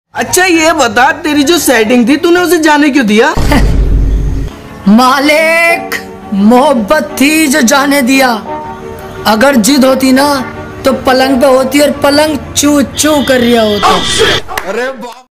अच्छा ये बता, तेरी जो सेटिंग थी तूने उसे जाने क्यों दिया? मालिक, मोहब्बत थी जो जाने दिया। अगर जिद होती ना तो पलंग पे होती और पलंग चू चू कर रहा होता। अरे